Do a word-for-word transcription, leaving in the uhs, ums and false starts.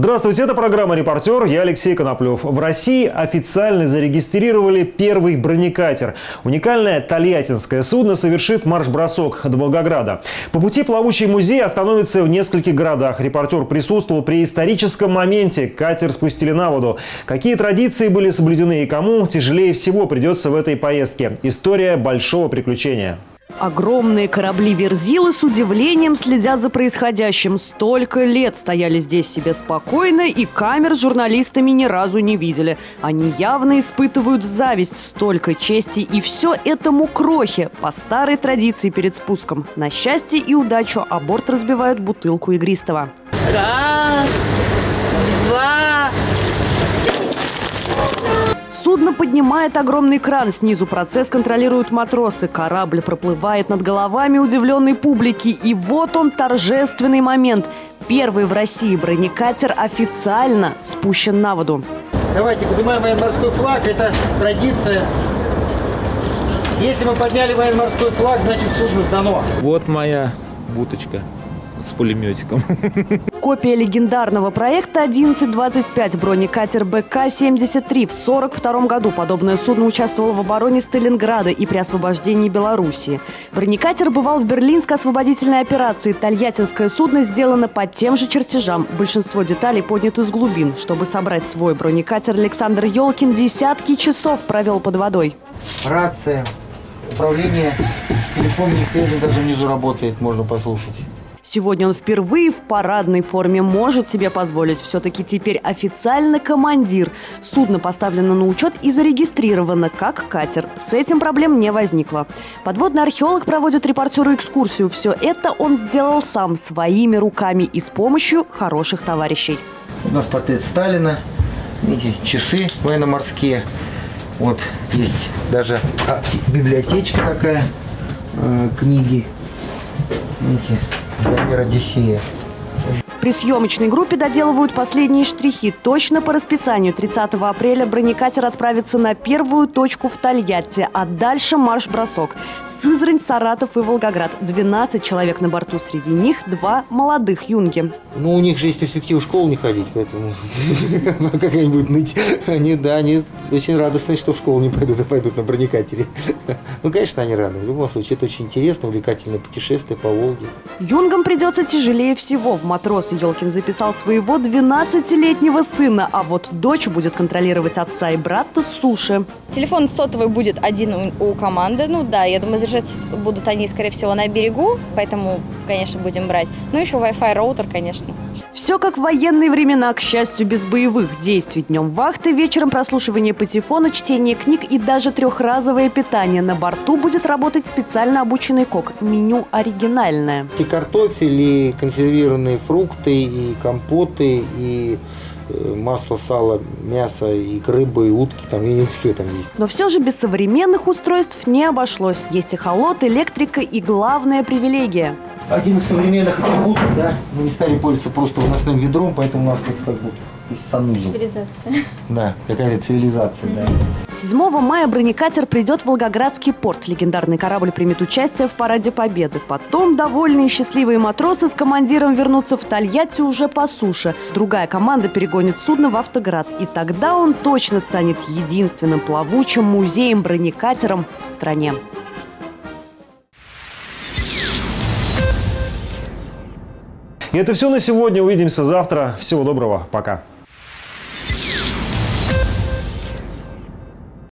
Здравствуйте, это программа «Репортер». Я Алексей Коноплев. В России официально зарегистрировали первый бронекатер. Уникальное тольяттинское судно совершит марш-бросок до Волгограда. По пути плавучий музей остановится в нескольких городах. Репортер присутствовал при историческом моменте. Катер спустили на воду. Какие традиции были соблюдены и кому тяжелее всего придется в этой поездке? История большого приключения. Огромные корабли-верзилы с удивлением следят за происходящим. Столько лет стояли здесь себе спокойно, и камер с журналистами ни разу не видели. Они явно испытывают зависть, столько чести, и все этому крохе по старой традиции перед спуском. На счастье и удачу о борт разбивают бутылку игристого. Раз, два... Судно поднимает огромный кран. Снизу процесс контролируют матросы. Корабль проплывает над головами удивленной публики. И вот он, торжественный момент. Первый в России бронекатер официально спущен на воду. Давайте поднимаем военно-морской флаг. Это традиция. Если мы подняли военно-морской флаг, значит судно сдано. Вот моя буточка с пулеметиком. Копия легендарного проекта одиннадцать двадцать пять, бронекатер Бэ Ка семьдесят три. В сорок втором году подобное судно участвовало в обороне Сталинграда и при освобождении Белоруссии. Бронекатер бывал в Берлинской освободительной операции. Тольяттинское судно сделано по тем же чертежам. Большинство деталей подняты с глубин. Чтобы собрать свой бронекатер, Александр Ёлкин десятки часов провел под водой. Рация, управление телефонной связью даже внизу работает, можно послушать. Сегодня он впервые в парадной форме может себе позволить. Все-таки теперь официально командир. Судно поставлено на учет и зарегистрировано как катер. С этим проблем не возникло. Подводный археолог проводит репортеру экскурсию. Все это он сделал сам, своими руками и с помощью хороших товарищей. У нас портрет Сталина, видите, часы военно-морские. Вот есть даже а, библиотечка такая, э, книги, видите. Гомер Одиссея. При съемочной группе доделывают последние штрихи. Точно по расписанию тридцатого апреля бронекатер отправится на первую точку в Тольятти, а дальше марш-бросок. Сызрань, Саратов и Волгоград. двенадцать человек на борту, среди них два молодых юнги. Ну, у них же есть перспектива в школу не ходить, поэтому какая-нибудь ныть. Они, да, они очень радостны, что в школу не пойдут, а пойдут на бронекатере. Ну, конечно, они рады. В любом случае, это очень интересно, увлекательное путешествие по Волге. Юнгам придется тяжелее всего. В матросы Ёлкин записал своего двенадцатилетнего сына, а вот дочь будет контролировать отца и брата с суши. Телефон сотовый будет один у, у команды. Ну да, я думаю, держать будут они, скорее всего, на берегу, поэтому, конечно, будем брать. Ну, еще Wi-Fi роутер, конечно. Все как в военные времена, к счастью, без боевых действий. Днем вахты, вечером прослушивание патефона, чтение книг и даже трехразовое питание. На борту будет работать специально обученный кок. Меню оригинальное. И картофель, и консервированные фрукты, и компоты, и масло, сало, мясо, и рыбы, и утки, там, и все там есть. Но все же без современных устройств не обошлось. Есть эхолот, электрика и главная привилегия. Один из современных атрибутов, да, мы не стали пользоваться просто выносным ведром, поэтому у нас тут как бы есть санузел. Цивилизация. Да, какая-то цивилизация, mm-hmm. да. седьмого мая бронекатер придет в Волгоградский порт. Легендарный корабль примет участие в параде Победы. Потом довольные и счастливые матросы с командиром вернутся в Тольятти уже по суше. Другая команда перегонит судно в Автоград. И тогда он точно станет единственным плавучим музеем-бронекатером в стране. И это все на сегодня. Увидимся завтра. Всего доброго. Пока.